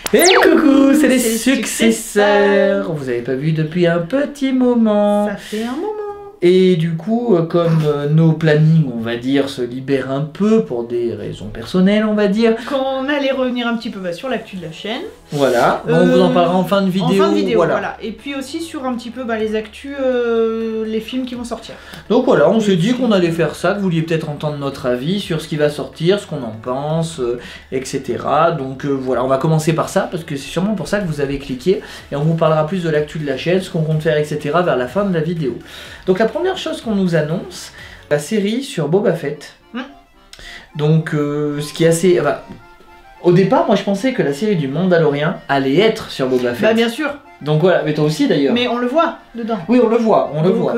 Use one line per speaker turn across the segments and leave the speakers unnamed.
Et coucou, c'est les
C'est les
successeurs. Vous avez pas vu depuis un petit moment.
Ça fait un moment.
Et du coup, comme nos plannings, on va dire, se libèrent un peu pour des raisons personnelles, on va dire.
Quand on allait revenir un petit peu sur l'actu de la chaîne.
Voilà, on vous en parlera en fin de vidéo.
En fin de vidéo,
voilà.
voilà. Et puis aussi sur un petit peu les actus, les films qui vont sortir.
Donc voilà, on s'est dit qu'on allait faire ça, que vous vouliez peut-être entendre notre avis sur ce qui va sortir, ce qu'on en pense, etc. Donc voilà, on va commencer par ça, parce que c'est sûrement pour ça que vous avez cliqué. Et on vous parlera plus de l'actu de la chaîne, ce qu'on compte faire, etc. vers la fin de la vidéo. Donc la première chose qu'on nous annonce, la série sur Boba Fett. Donc ce qui est assez... Enfin, au départ, moi je pensais que la série du Mandalorian allait être sur Boba Fett.
Bah bien sûr.
Donc voilà, mais toi aussi d'ailleurs.
Mais on le voit dedans.
Oui, on le voit, on le voit.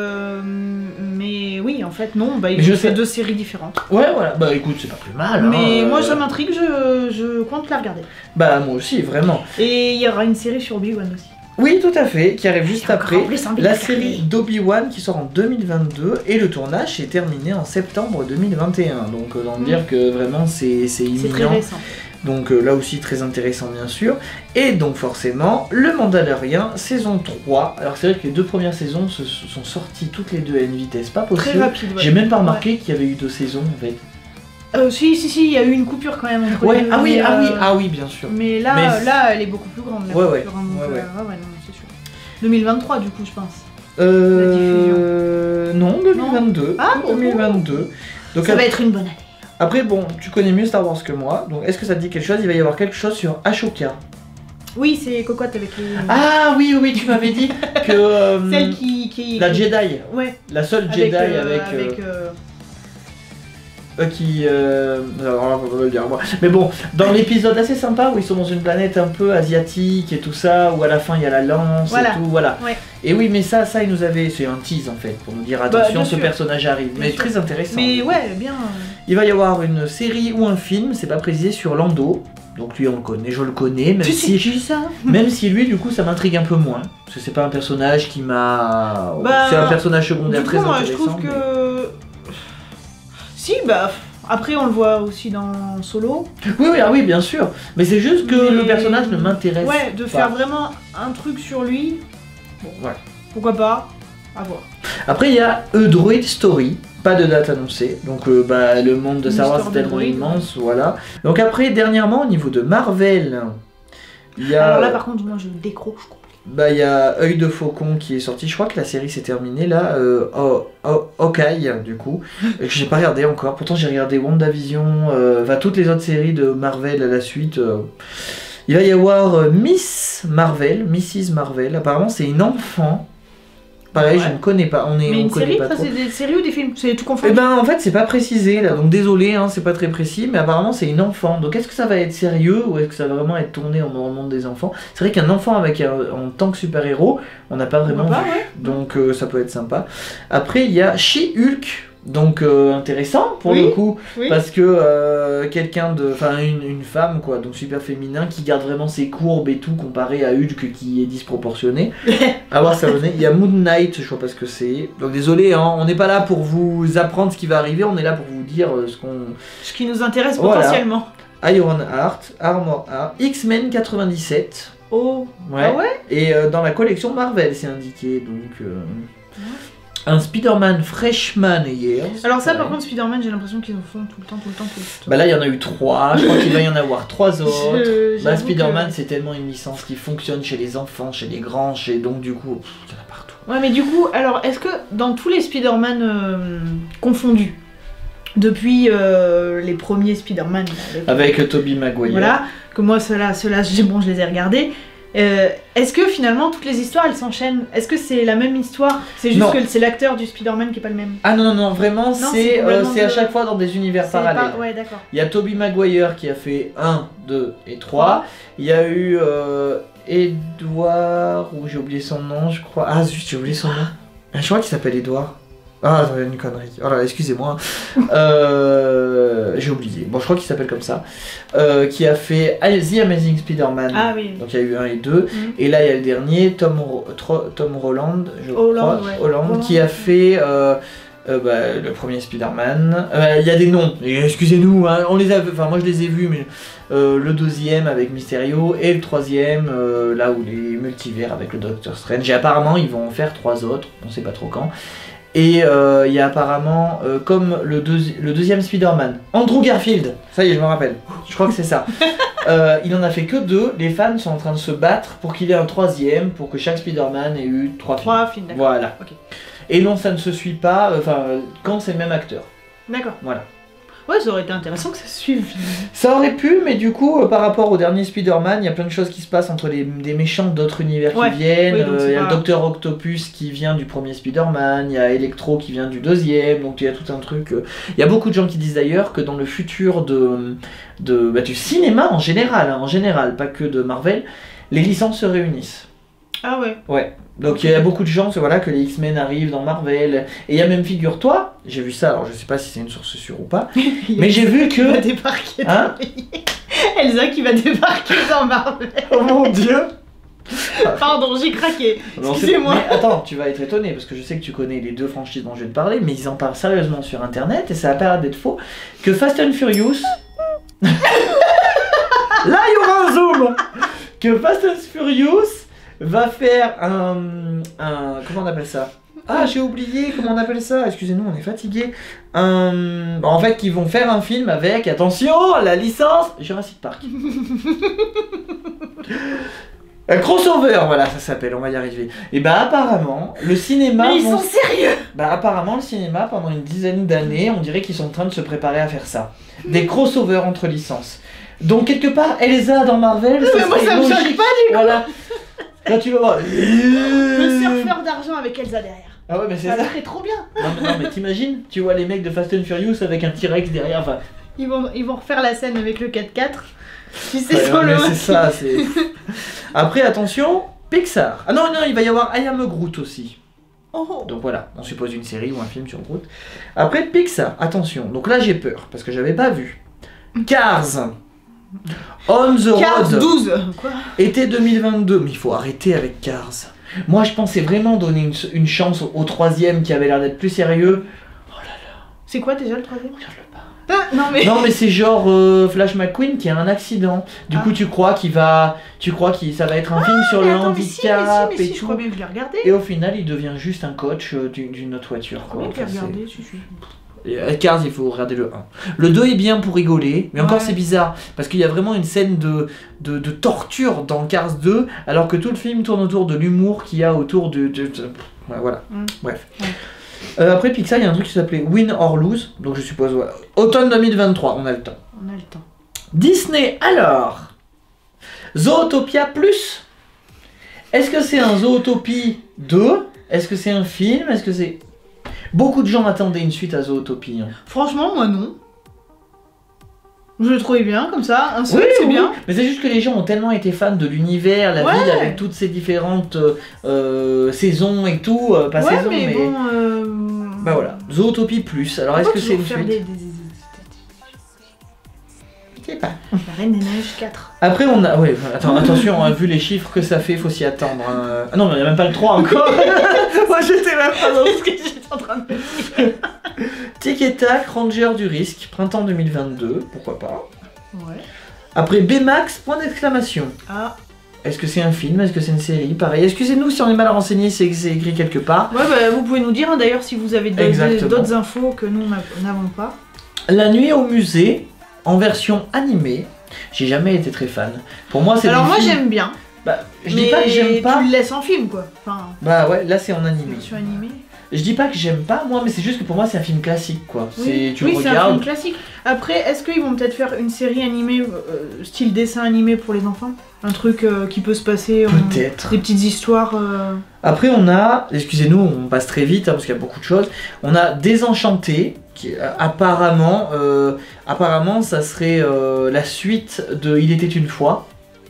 Mais oui, en fait, non, il
je
fait
sais
2 séries différentes.
Ouais, voilà, bah écoute, c'est pas plus mal.
Mais
hein,
moi ça m'intrigue, je compte la regarder.
Bah moi aussi, vraiment.
Et il y aura une série sur Obi-Wan aussi.
Oui, tout à fait, qui arrive juste après. La
série
série d'Obi-Wan qui sort en 2022 et le tournage est terminé en septembre 2021. Donc autant dire que vraiment c'est imminent.
C'est très récent.
Donc là aussi très intéressant bien sûr. Et donc forcément, le Mandalorian saison 3. Alors c'est vrai que les 2 premières saisons sont sorties toutes les deux à une vitesse pas possible.
Très rapide, ouais.
J'ai même pas remarqué qu'il y avait eu 2 saisons en fait.
Si, il y a eu une coupure quand même entre
Ouais,
les deux.
ah oui, bien sûr.
Mais là, elle est beaucoup plus grande. La
Ouais.
coupure, hein, donc,
Ouais.
non, c'est sûr. 2023 du coup, je pense.
Non, 2022.
Ah,
2022. Donc
ça va être une bonne année.
Après, bon, tu connais mieux Star Wars que moi, donc est-ce que ça te dit quelque chose? Il va y avoir quelque chose sur Ashoka.
Oui, c'est Cocotte avec les...
Ah oui, tu m'avais dit que...
Celle qui...
La Jedi.
Ouais.
La seule Jedi avec alors là, on va le dire moi. Mais bon, dans l'épisode assez sympa où ils sont dans une planète un peu asiatique et tout ça, où à la fin il y a la lance et tout, voilà.
Ouais.
Et oui, mais ça il nous avait... C'est un tease en fait, pour nous dire attention, ce personnage arrive. Mais
sûr.
très intéressant.
Mais ouais, bien...
Il va y avoir une série ou un film, c'est pas précisé, sur Lando. Donc lui on le connaît, je le connais, même si...
ça
Même si lui du coup ça m'intrigue un peu moins. Parce que c'est pas un personnage qui m'a...
Bah,
c'est un personnage secondaire
du coup,
très
moi,
intéressant.
je trouve que... Si, après on le voit aussi dans Solo.
Oui, bien sûr. Mais c'est juste que le personnage ne m'intéresse pas.
Ouais, de faire vraiment un truc sur lui. Bon,
ouais.
Pourquoi pas, à voir.
Après il y a A Droid Story. Pas de date annoncée, donc le monde de Star Wars est tellement immense, voilà. Donc après, dernièrement, au niveau de Marvel, il y a...
Alors là par contre, moi je décroche.
Il y a Œil de Faucon qui est sorti, je crois que la série s'est terminée là, Hawkeye du coup, que j'ai pas regardé encore, pourtant j'ai regardé WandaVision, toutes les autres séries de Marvel à la suite. Il va y avoir Mrs Marvel, apparemment c'est une enfant. Pareil, je ne connais pas.
Mais une série, ça c'est des séries ou des films? C'est tout confondu?
En fait, c'est pas précisé là, donc désolé, hein, c'est pas très précis, mais apparemment c'est une enfant. Donc est-ce que ça va être sérieux ou est-ce que ça va vraiment être tourné dans le monde des enfants? C'est vrai qu'un enfant en tant que super-héros, on n'a pas vraiment vu. Donc ça peut être sympa. Après, il y a She-Hulk. Donc intéressant pour le coup, parce que quelqu'un de, une femme quoi, donc super féminin qui garde vraiment ses courbes et tout comparé à Hulk qui est disproportionné. À voir ça venait. Il y a Moon Knight, je sais pas ce que c'est. Donc désolé, hein, on n'est pas là pour vous apprendre ce qui va arriver, on est là pour vous dire
ce qui nous intéresse potentiellement.
Iron Heart, Armor Heart, X-Men 97.
Oh.
Ouais.
Ah ouais.
Et dans la collection Marvel c'est indiqué donc. Un Spider-Man Freshman Years.
Alors ça par contre Spider-Man j'ai l'impression qu'ils en font tout le temps.
Là il y en a eu 3, je crois qu'il va y en avoir 3 autres. Spider-Man c'est tellement une licence qui fonctionne chez les enfants, chez les grands, donc du coup il y en a partout.
Ouais mais du coup alors est-ce que dans tous les Spider-Man confondus, depuis les premiers Spider-Man
avec Tobey Maguire.
Voilà, que moi ceux-là je les ai regardés. Est-ce que finalement toutes les histoires elles s'enchaînent? Est-ce que c'est la même histoire? C'est juste que c'est l'acteur du Spider-Man qui est pas le même?
Ah non, vraiment c'est à chaque fois dans des univers parallèles.
Ouais, d'accord.
Il y a Tobey Maguire qui a fait 1, 2 et 3. Il y a eu Edouard, ou j'ai oublié son nom je crois. Ah zut, j'ai oublié son nom. Je crois qu'il s'appelle Edouard. Ah, une connerie. Oh là, excusez-moi. J'ai oublié. Bon, je crois qu'il s'appelle comme ça. Qui a fait The Amazing Spider-Man.
Ah oui.
Donc il y a eu 1 et 2. Et là, il y a le dernier, Tom Holland, je crois. Holland, qui a fait le premier Spider-Man. Il y a des noms. Excusez-nous, hein, on les a. Enfin, moi je les ai vus, mais le deuxième avec Mysterio, et le troisième, là où les multivers avec le Doctor Strange. Et apparemment, ils vont en faire 3 autres, on sait pas trop quand. Et il y a apparemment, comme le deuxième Spider-Man, Andrew Garfield, ça y est, je me rappelle, je crois que c'est ça. Il en a fait que 2, les fans sont en train de se battre pour qu'il ait un 3e, pour que chaque Spider-Man ait eu 3 films.
3 films, d'accord.
Voilà.
Okay.
Et non, ça ne se suit pas, quand c'est le même acteur.
D'accord.
Voilà.
Ouais, ça aurait été intéressant que ça se suive.
Ça aurait pu, mais du coup, par rapport au dernier Spider-Man, il y a plein de choses qui se passent entre des méchants d'autres univers qui viennent. Il y a le Docteur Octopus qui vient du premier Spider-Man, il y a Electro qui vient du deuxième, donc il y a tout un truc. Il y a beaucoup de gens qui disent d'ailleurs que dans le futur du cinéma en général, pas que de Marvel, les licences se réunissent.
Ah ouais.
Ouais. Donc il y a beaucoup de gens, voilà, que les X-Men arrivent dans Marvel. Et il y a même, figure-toi, j'ai vu ça, alors je sais pas si c'est une source sûre ou pas, mais j'ai vu que...
va débarquer dans Elsa qui va débarquer dans Marvel.
Oh mon dieu.
Pardon, j'ai craqué. Excusez-moi.
Mais attends, tu vas être étonné, parce que je sais que tu connais les 2 franchises dont je vais te parler, mais ils en parlent sérieusement sur internet, et ça a pas l'air d'être faux, que Fast and Furious... Là il y aura un zoom. Que Fast and Furious va faire comment on appelle ça? Ah, j'ai oublié comment on appelle ça, excusez-nous, on est fatigué. En fait, qu'ils vont faire un film avec, attention, la licence Jurassic Park. Un crossover, voilà, ça s'appelle, on va y arriver. Et bah apparemment, le cinéma...
Mais ils sont sérieux.
Bah apparemment, le cinéma, pendant une dizaine d'années, on dirait qu'ils sont en train de se préparer à faire ça. Des crossovers entre licences. Donc quelque part, Elsa dans Marvel,
mais moi ça me choque pas du coup.
Voilà. Là tu vas voir.
Le surfeur d'argent avec Elsa derrière.
Ah ouais, mais c'est
ça.
ça.
Ça serait trop bien.
Non mais t'imagines, tu vois les mecs de Fast and Furious avec un T-Rex derrière, enfin...
Ils vont refaire la scène avec le 4x4. Tu sais,
Ouais,
sur le...
c'est ça, c'est... Après, attention, Pixar. Ah non, il va y avoir I Am Groot aussi.
Oh.
Donc voilà, on suppose une série ou un film sur Groot. Après, Pixar, attention. Donc là, j'ai peur, parce que j'avais pas vu. Cars. On the
Cars
Road.
12. Quoi?
Été 2022. Mais il faut arrêter avec Cars. Moi, je pensais vraiment donner une chance au 3e qui avait l'air d'être plus sérieux. Oh là là.
C'est quoi déjà le 3e?
Regarde-le pas.
Non
mais c'est genre Flash McQueen qui a un accident. Du coup tu crois que ça va être un film sur le handicap
mais si,
et
je
tout.
crois bien que je l'ai regardé.
Et au final il devient juste un coach d'une autre voiture.
Je crois bien que je l'ai regardé,
Cars, il faut regarder le 1. Le 2 est bien pour rigoler, mais encore c'est bizarre, parce qu'il y a vraiment une scène de torture dans Cars 2, alors que tout le film tourne autour de l'humour qu'il y a autour de... Ouais, voilà, bref. Ouais. Après Pixar, il y a un truc qui s'appelait Win or Lose, donc je suppose, voilà. Automne 2023, on a le temps.
On a le temps.
Disney, alors Zootopia Plus. Est-ce que c'est un Zootopie 2? Est-ce que c'est un film? Est-ce que c'est... Beaucoup de gens attendaient une suite à Zootopie. Hein.
Franchement, moi non. Je le trouvais bien comme ça, un seul c'est bien.
Mais c'est juste que les gens ont tellement été fans de l'univers, la ville avec toutes ces différentes saisons et tout, pas saison mais...
bon,
Bah voilà, Zootopie Plus. Alors est-ce que c'est une suite? Je sais pas.
La Reine des Neiges 4.
Après on a... Ouais, attention, on a vu les chiffres que ça fait, faut s'y attendre. Hein. Ah non, mais il n'y a même pas le 3 encore. Moi j'étais même pas dans ce que j'étais en train de dire. Tic et Tac, Ranger du risque, printemps 2022, pourquoi pas.
Ouais.
Après Baymax, point d'exclamation.
Ah.
Est-ce que c'est un film? Est-ce que c'est une série? Pareil, excusez-nous si on est mal renseigné, c'est écrit quelque part.
Ouais, bah vous pouvez nous dire hein, d'ailleurs si vous avez d'autres infos que nous n'avons pas.
La nuit au musée, en version animée, j'ai jamais été très fan. Pour moi, c'est...
Alors moi j'aime bien.
Bah, je dis pas que j'aime pas.
Tu le laisses en film quoi. Enfin,
bah ouais, là c'est en animé.
Version animée.
Je dis pas que j'aime pas, moi, mais c'est juste que pour moi c'est un film classique quoi.
Oui,
tu le regardes.
C'est un film classique. Après, est-ce qu'ils vont peut-être faire une série animée, style dessin animé pour les enfants? Un truc qui peut se passer.
Peut-être.
Des petites histoires.
Après, on a, excusez-nous, on passe très vite hein, parce qu'il y a beaucoup de choses. On a Désenchanté, qui apparemment ça serait la suite de Il était une fois.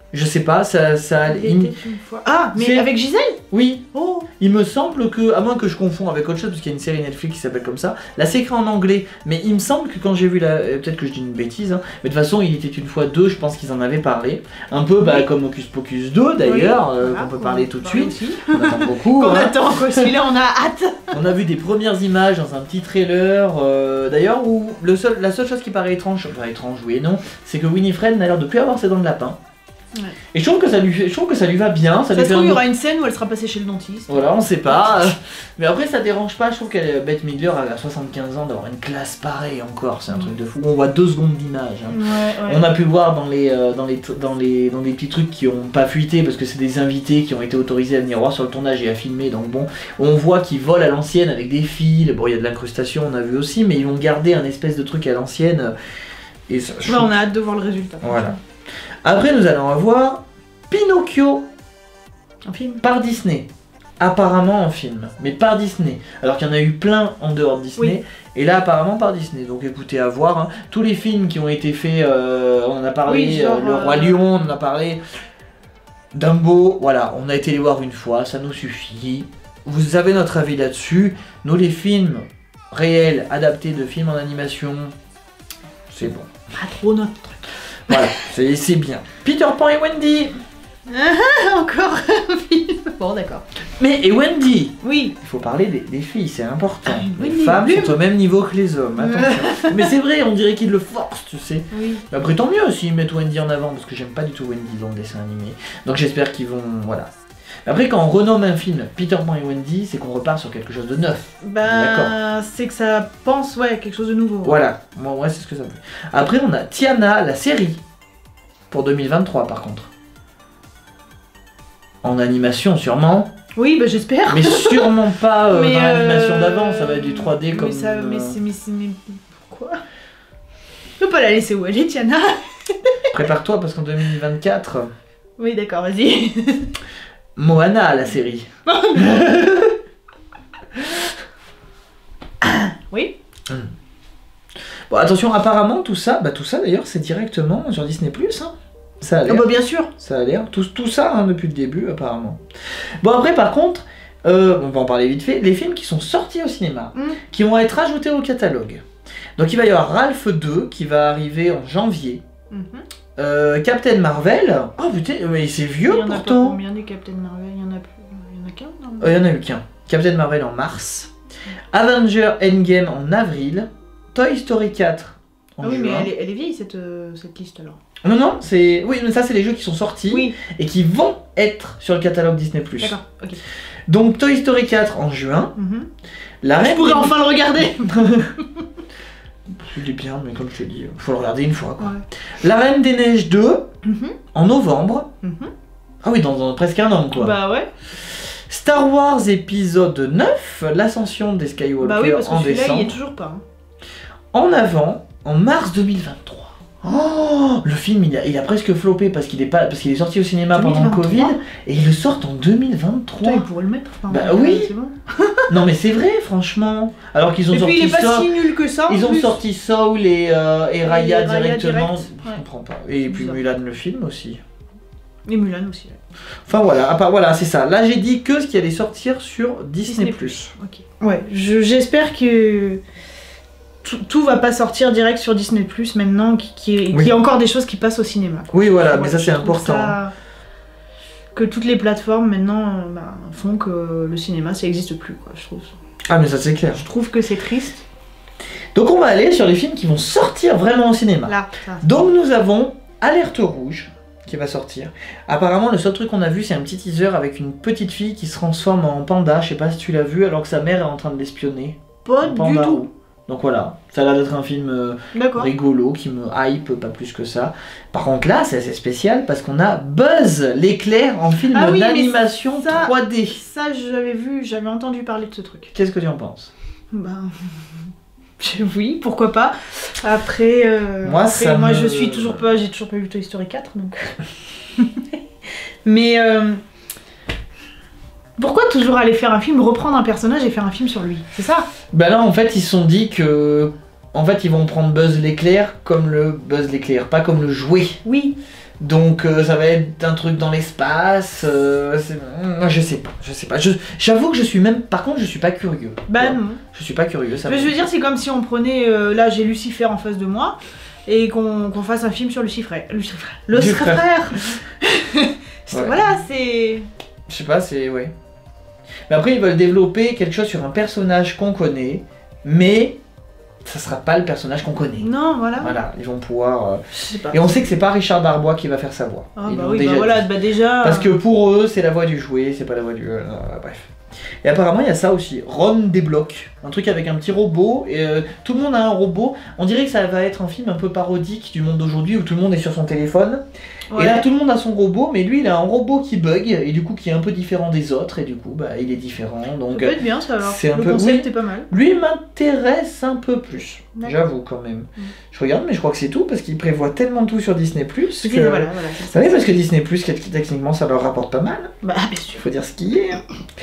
Je sais pas, ça
Il était une fois. Ah, mais avec Gisèle?
Oui.
Oh.
Il me semble que, à moins que je confonds avec autre chose, parce qu'il y a une série Netflix qui s'appelle comme ça, là c'est écrit en anglais, mais il me semble que quand j'ai vu peut-être que je dis une bêtise, hein, mais de toute façon il était une fois 2, je pense qu'ils en avaient parlé, un peu comme Hocus Pocus 2 d'ailleurs, qu'on peut parler tout de suite,
aussi.
on attend beaucoup.
On attend quoi, celui-là on a hâte.
On a vu des premières images dans un petit trailer, d'ailleurs où la seule chose qui paraît étrange, enfin étrange oui et non, c'est que Winifred n'a l'air de plus avoir ses dents de lapin. Ouais. Et je trouve que ça lui va bien. Ça
se trouve, il y aura une scène où elle sera passée chez le dentiste.
Voilà, on sait pas. Mais après, ça dérange pas. Je trouve qu'elle Bette Midler a 75 ans d'avoir une classe pareille encore. C'est un truc de fou. On voit 2 secondes d'image. Hein. Ouais. On a pu voir dans les petits trucs qui ont pas fuité parce que c'est des invités qui ont été autorisés à venir voir sur le tournage et à filmer. Donc bon, on voit qu'ils volent à l'ancienne avec des fils. Bon, il y a de l'incrustation, on a vu aussi, mais ils vont garder un espèce de truc à l'ancienne. Et ça,
on a hâte de voir le résultat.
Voilà. Après, nous allons avoir Pinocchio
en film
par Disney. Apparemment en film, mais par Disney. Alors qu'il y en a eu plein en dehors de Disney. Oui. Et là, apparemment par Disney. Donc écoutez, à voir. Hein. Tous les films qui ont été faits, on en a parlé, oui, genre, Le Roi Lion, on en a parlé. Dumbo, voilà, on a été les voir une fois, ça nous suffit. Vous avez notre avis là-dessus. Nous, les films réels, adaptés de films en animation, c'est bon.
Pas trop notre truc.
Voilà, c'est bien. Peter Pan et Wendy.
Encore un film. Bon, d'accord.
Mais et Wendy.
Oui.
Il faut parler des filles, c'est important. Les
Wendy,
femmes sont au même niveau que les hommes, attention. Mais c'est vrai, on dirait qu'ils le forcent, tu sais.
Oui.
Après, tant mieux s'ils mettent Wendy en avant, parce que j'aime pas du tout Wendy dans le dessin animé. Donc j'espère qu'ils vont... Voilà. Après, quand on renomme un film Peter Pan et Wendy, c'est qu'on repart sur quelque chose de neuf.
Bah, c'est que ça pense, quelque chose de nouveau.
Voilà, moi c'est ce que ça veut. Après, on a Tiana, la série, pour 2023 par contre. En animation, sûrement.
Oui, bah j'espère.
Mais sûrement pas dans l'animation d'avant, ça va être du 3D comme...
Mais pourquoi? Je peux pas la laisser où elle est, Tiana.
Prépare-toi, parce qu'en 2024...
Oui, d'accord, vas-y.
Moana, la série.
Oui.
Bon, attention, apparemment, tout ça d'ailleurs, c'est directement sur Disney+. Hein. Ça a l'air.
Bah, bien sûr.
Ça a l'air. Tout ça, hein, depuis le début, apparemment. Bon, après, par contre, on va en parler vite fait, les films qui sont sortis au cinéma, qui vont être ajoutés au catalogue. Donc, il va y avoir Ralph 2, qui va arriver en janvier. Captain Marvel. Oh putain, mais c'est vieux pourtant. Il y en a pas
combien des Captain Marvel? Il y en a qu'un?
Il y en a eu qu'un. Captain Marvel en mars. Avenger Endgame en avril. Toy Story 4 en juin.
Oui, mais elle est vieille cette liste alors.
Non, c'est... Oui, mais ça c'est les jeux qui sont sortis et qui vont être sur le catalogue Disney+.
D'accord, ok.
Donc Toy Story 4 en juin.
Je pourrais enfin le regarder.
Il est bien, mais comme je te dis, faut le regarder une fois. Quoi. Ouais. La Reine des Neiges 2 en novembre. Ah oui, dans presque un an quoi.
Bah ouais.
Star Wars épisode 9, l'ascension des Skywalker
bah oui, parce que
en
celui-là,
décembre.
il est toujours pas.
En avant, en mars 2023. Oh, le film il a presque floppé parce qu'il est sorti au cinéma 2023. Pendant le Covid et il le sort en 2023.
Putain, il pourrait le mettre.
Bah oui. Bon. Non mais c'est vrai franchement. Alors qu'ils ont sorti
puis il est pas si nul que ça.
Ils ont sorti Soul et Raya directement. Je comprends pas. Et puis Mulan le film aussi.
Et Mulan aussi.
Enfin voilà, c'est ça. Là j'ai dit que ce qui allait sortir sur Disney+.
Ok. Ouais, j'espère que tout va pas sortir direct sur Disney+, maintenant, qu'il y a encore des choses qui passent au cinéma. Quoi.
Oui, voilà, mais ça c'est important.
Que toutes les plateformes maintenant font que le cinéma ça existe plus, quoi, je trouve.
Ah, mais ça c'est clair.
Je trouve que c'est triste.
Donc on va aller sur les films qui vont sortir vraiment au cinéma.
Là,
donc nous avons Alerte Rouge qui va sortir. Apparemment, le seul truc qu'on a vu, c'est un petit teaser avec une petite fille qui se transforme en panda. Je sais pas si tu l'as vu, alors que sa mère est en train de l'espionner.
Pas du tout.
Donc voilà, ça a l'air d'être un film rigolo qui me hype, pas plus que ça. Par contre là, c'est assez spécial parce qu'on a Buzz l'éclair en film d'animation 3D.
Ça, j'avais entendu parler de ce truc.
Qu'est-ce que tu en penses?
Oui, pourquoi pas. Après, je suis toujours pas, j'ai toujours pas vu Toy Story 4, donc. Mais pourquoi toujours aller faire un film, reprendre un personnage et faire un film sur lui? C'est ça?
Bah là, en fait, ils se sont dit que, ils vont prendre Buzz l'éclair comme le Buzz l'éclair, pas comme le jouet.
Oui.
Donc ça va être un truc dans l'espace. Je sais pas. J'avoue que je suis même. Par contre, je suis pas curieux.
Bah non.
Je suis pas curieux. Ça
mais je veux dire, c'est comme si on prenait. Là, j'ai Lucifer en face de moi. Et qu'on fasse un film sur Lucifer. Le frère. Voilà, c'est.
Je sais pas, c'est. Ouais. Mais après, ils veulent développer quelque chose sur un personnage qu'on connaît, mais ça sera pas le personnage qu'on connaît.
Non, voilà.
Voilà, ils vont pouvoir.
Je sais pas.
Et on sait que c'est pas Richard Darbois qui va faire sa voix.
Ah, bah oui, voilà, déjà.
Parce que pour eux, c'est la voix du jouet, c'est pas la voix du. Bref. Et apparemment, il y a ça aussi. Ron débloque. Un truc avec un petit robot. Et tout le monde a un robot. On dirait que ça va être un film un peu parodique du monde d'aujourd'hui où tout le monde est sur son téléphone. Ouais. Et là, tout le monde a son robot, mais lui, il a un robot qui bug et du coup qui est un peu différent des autres. Et du coup, bah, il est différent. Donc,
ça peut être bien ça alors.
Le
concept est pas mal.
Lui m'intéresse un peu plus. J'avoue quand même. Je regarde, mais je crois que c'est tout parce qu'il prévoit tellement tout sur Disney+. Que...
Voilà,
ça oui, parce que Disney+, techniquement, ça leur rapporte pas mal.
Bah, bien sûr.
Faut dire ce qu'il y a.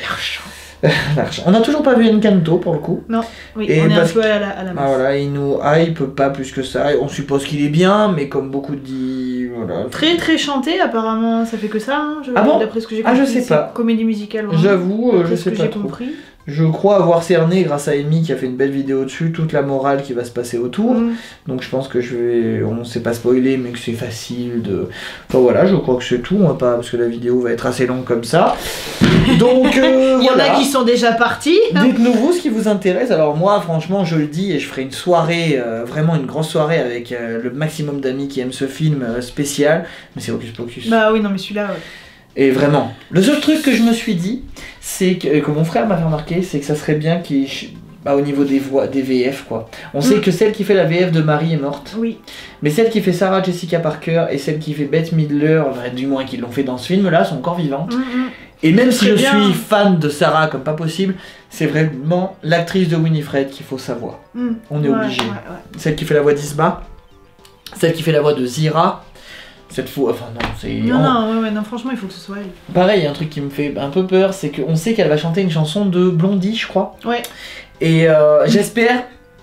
L'argent. On n'a toujours pas vu Encanto pour le coup.
Non, oui, et on est un peu à la masse.
Voilà, il nous hype pas plus que ça. On suppose qu'il est bien, mais comme beaucoup disent. Voilà.
Très très chanté, apparemment, ça fait que ça. Hein, d'après ce que j'ai
compris. Ah, je sais pas.
Comédie musicale.
J'avoue, je sais pas.
J'ai compris.
Je crois avoir cerné, grâce à Amy qui a fait une belle vidéo dessus, toute la morale qui va se passer autour. Donc je pense que on ne sait pas spoiler, mais que c'est facile de... Enfin voilà, je crois que c'est tout, hein, pas parce que la vidéo va être assez longue comme ça. Donc
il y en a qui sont déjà partis.
Dites-nous vous ce qui vous intéresse. Alors moi, franchement, je le dis, et je ferai une soirée, vraiment une grosse soirée avec le maximum d'amis qui aiment ce film spécial. Mais c'est Hocus Pocus.
Bah oui, non mais celui-là... Ouais.
Et vraiment, le seul truc que je me suis dit, c'est que mon frère m'a fait remarquer, c'est que ça serait bien au niveau des voix, des VF quoi. On sait que celle qui fait la VF de Marie est morte.
Oui.
Mais celle qui fait Sarah Jessica Parker et celle qui fait Bette Midler, du moins qui l'ont fait dans ce film-là, sont encore vivantes. Et même si je suis fan de Sarah comme pas possible, c'est vraiment l'actrice de Winifred qu'il faut savoir. On est obligé. Ouais. Celle qui fait la voix d'Isma, celle qui fait la voix de Zira. Cette fois, enfin non, c'est...
Non, franchement, il faut que ce soit elle.
Pareil, il y a un truc qui me fait un peu peur, c'est qu'on sait qu'elle va chanter une chanson de Blondie, je crois.
Ouais.
Et j'espère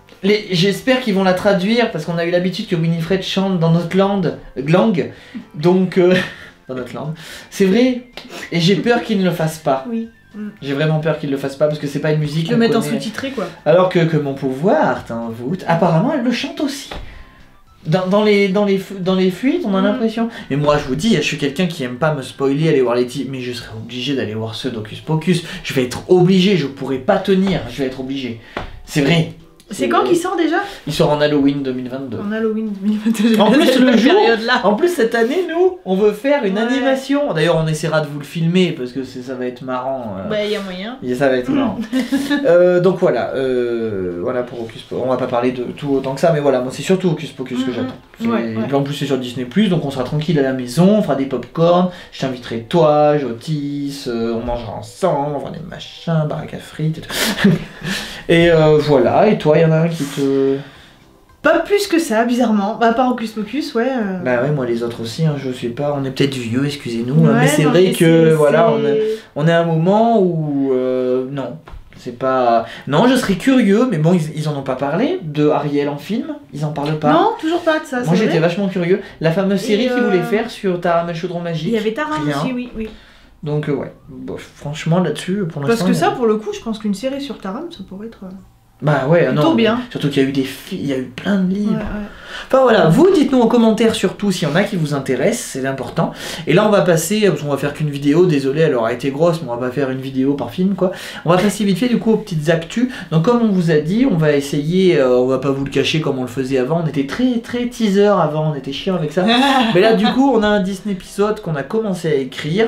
qu'ils vont la traduire, parce qu'on a eu l'habitude que Winifred chante dans notre langue, donc... dans notre langue. C'est vrai, et j'ai peur qu'ils ne le fassent pas.
Oui.
J'ai vraiment peur qu'ils le fassent pas, parce que c'est pas une musique
qu'ils le mettent en sous-titré, quoi.
Alors que mon pouvoir t'envoûte, apparemment elle le chante aussi. Dans les fuites, on a l'impression. Mais moi, je vous dis, je suis quelqu'un qui aime pas me spoiler, aller voir les titres, mais je serais obligé d'aller voir ceux d'Hocus Pocus. Je vais être obligé, je pourrais pas tenir, je vais être obligé. C'est vrai.
C'est quand qu'il sort déjà? Il
sort en Halloween 2022.
En Halloween 2022.
En plus, le jour, en plus, cette année, nous, on veut faire une animation. D'ailleurs, on essaiera de vous le filmer parce que ça va être marrant.
Bah, il y a moyen.
Ça va être marrant. Donc voilà, voilà pour Hocus Pocus. On va pas parler de tout autant que ça, mais voilà, moi c'est surtout Hocus Pocus que j'attends. En plus, c'est sur Disney+, donc on sera tranquille à la maison, on fera des pop-corn. Je t'inviterai toi, Jotis, on mangera ensemble, on fera des machins, baraque à frites et tout. Et voilà, et toi, il y en a un qui te...
Pas plus que ça, bizarrement. Bah, à part Hocus Pocus, ouais.
Bah ouais, moi les autres aussi, hein, je sais pas, on est peut-être vieux, excusez-nous, mais c'est vrai que, voilà, on est à un moment où... non, c'est pas... Non, je serais curieux, mais bon, ils en ont pas parlé, de Ariel en film, ils en parlent pas.
Non, toujours pas de ça,
moi j'étais vachement curieux. La fameuse série qu'ils voulaient faire sur Taram et le chaudron magique.
Il y avait Taram aussi, oui.
Donc ouais, bon, franchement là-dessus, pour l'instant...
Parce que ça, pour le coup, je pense qu'une série sur Taram, ça pourrait être...
Bah ouais,
plutôt bien.
Surtout qu'il y a eu il y a eu plein de livres. Enfin voilà, vous dites-nous en commentaire surtout s'il y en a qui vous intéressent, c'est important. Et là on va passer, parce qu'on va faire qu'une vidéo, désolé elle aura été grosse, mais on va pas faire une vidéo par film quoi. On va passer vite fait du coup aux petites actus. Donc comme on vous a dit, on va essayer, on va pas vous le cacher comme on le faisait avant, on était très teaser avant, on était chiant avec ça. Mais là du coup on a un Disney épisode qu'on a commencé à écrire.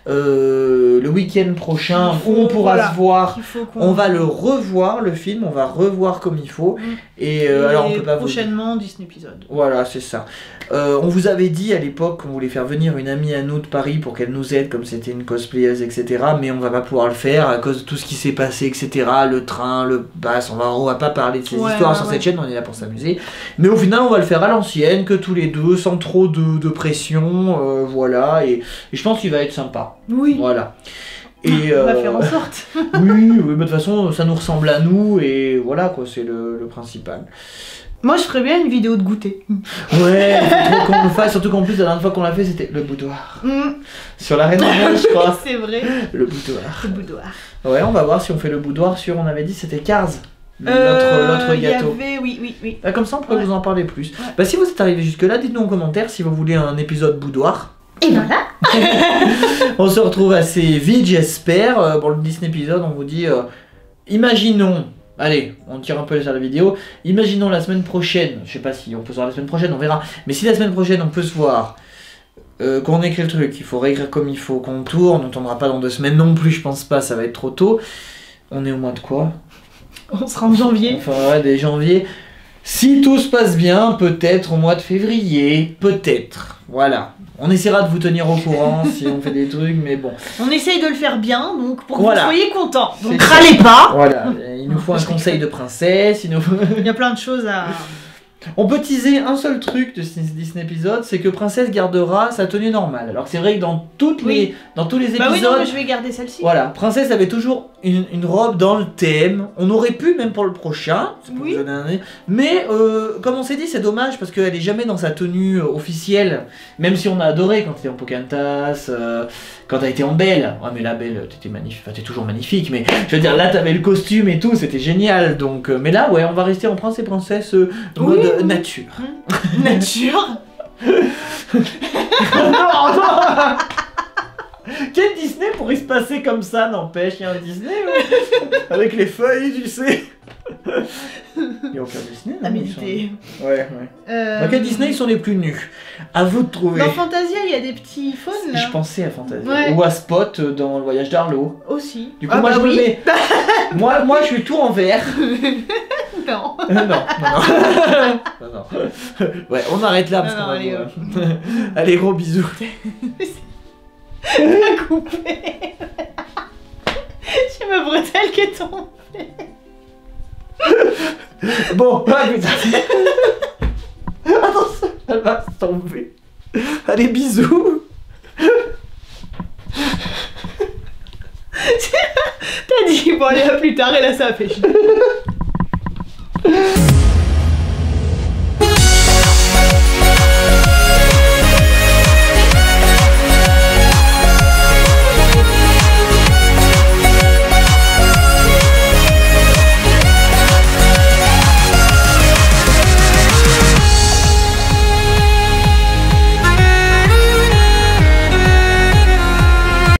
Le week-end prochain où on pourra se voir, on va le revoir le film, on va revoir comme il faut et alors on peut pas
prochainement Disney épisode.
Voilà, c'est ça. On vous avait dit à l'époque qu'on voulait faire venir une amie à nous de Paris pour qu'elle nous aide comme c'était une cosplayeuse etc, mais on va pas pouvoir le faire à cause de tout ce qui s'est passé etc, le train, le pass, on va pas parler de ces histoires sur cette chaîne, on est là pour s'amuser, mais au final on va le faire à l'ancienne, que tous les deux, sans trop de pression, voilà, et je pense qu'il va être sympa.
Oui.
Voilà.
Et on va faire en sorte.
oui, mais de toute façon, ça nous ressemble à nous et voilà quoi, c'est le principal.
Moi je ferais bien une vidéo de goûter.
Ouais, faut trop qu'on le fasse, surtout qu'en plus la dernière fois qu'on l'a fait c'était le boudoir. Sur la Reine des Neiges, je crois.
C'est vrai.
Le boudoir.
Le boudoir.
Ouais, on va voir si on fait le boudoir sur, on avait dit c'était Cars. L'autre gâteau.
Oui.
Bah, comme ça on pourrait vous en parler plus. Bah si vous êtes arrivé jusque là, dites-nous en commentaire si vous voulez un épisode boudoir.
Et voilà.
On se retrouve assez vite j'espère. Pour le Disney épisode on vous dit, imaginons, allez on tire un peu sur la vidéo, imaginons la semaine prochaine, je sais pas si on peut se voir la semaine prochaine, on verra, mais si la semaine prochaine on peut se voir, qu'on écrit le truc, il faut réécrire comme il faut, qu'on tourne, on tournera pas dans 2 semaines non plus je pense pas, ça va être trop tôt. On est au mois de quoi?
On sera en janvier.
Enfin ouais, dès janvier. Si tout se passe bien, peut-être au mois de février, peut-être. Voilà. On essaiera de vous tenir au courant si on fait des trucs, mais bon.
On essaye de le faire bien, donc pour
voilà.
que vous soyez contents. Donc râlez pas.
Voilà. Il nous faut un conseil de princesse. Il
y a plein de choses à...
On peut teaser un seul truc de ce Disney épisode, c'est que Princesse gardera sa tenue normale. Alors que c'est vrai que dans tous les épisodes...
Bah oui, non, mais je vais garder celle-ci.
Voilà, Princesse avait toujours une robe dans le thème. On aurait pu, même pour le prochain,
oui.
Mais comme on s'est dit, c'est dommage parce qu'elle est jamais dans sa tenue officielle. Même si on a adoré quand elle était en Pocahontas, quand elle était en Belle. Ouais, mais la Belle, t'étais magnifique, enfin t'es toujours magnifique, mais je veux dire, là t'avais le costume et tout, c'était génial. Donc, mais là, ouais, on va rester en Prince et Princesse mode nature.
Nature.
Non. Quel Disney pourrait se passer comme ça, n'empêche, il y a un Disney avec les feuilles, tu sais. Il n'y a aucun Disney,
à méditer.
Ouais. Dans quel Disney ils sont les plus nus? À vous de trouver.
Dans Fantasia, il y a des petits faunes là.
Je pensais à Fantasia. Ou à Spot dans Le Voyage d'Arlo.
Aussi.
Du coup, moi je me mets. moi je suis tout en vert.
Non.
Non. Ouais, on arrête là parce qu'on va. Allez, gros bisous.
T'as coupé. J'ai ma bretelle qui est tombée.
Bon, putain. Attention, elle va tomber. Allez, bisous.
T'as dit bon allez à plus tard et là ça a fait.